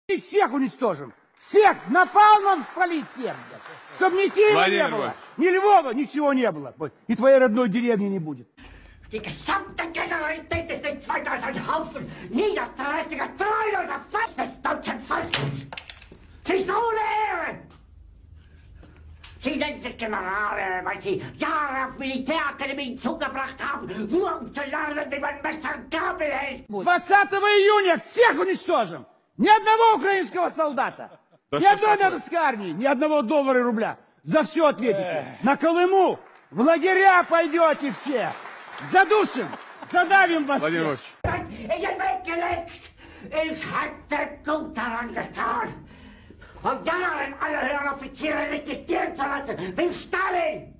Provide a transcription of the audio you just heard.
И всех уничтожим. Всех! Напалмом спалить всех! Чтоб ни Киева не было, ни Львова, ничего не было. И твоей родной деревни не будет. Die gesamte Generalität ist nichts weiter als ein Haufen niederträchtiger, treuloser Fass des deutschen Volkes. Sie ist ohne Ehre. Sie nennen sich Generale, weil sie Jahre auf Militärakademien zugebracht haben, nur um zu lernen, wie man Messer und Gabel hält. 20 июня всех уничтожим! Ни одного украинского солдата! Ни одной нарусской армии! Ни одного доллара и рубля! За все ответите! На Колыму! В лагеря пойдете все! Задушим! Задавим вас всех! In den Weg gelegt! Ich hätte gut daran getan, von Jahren alle höheren Offiziere liquidieren zu lassen, wie Stalin!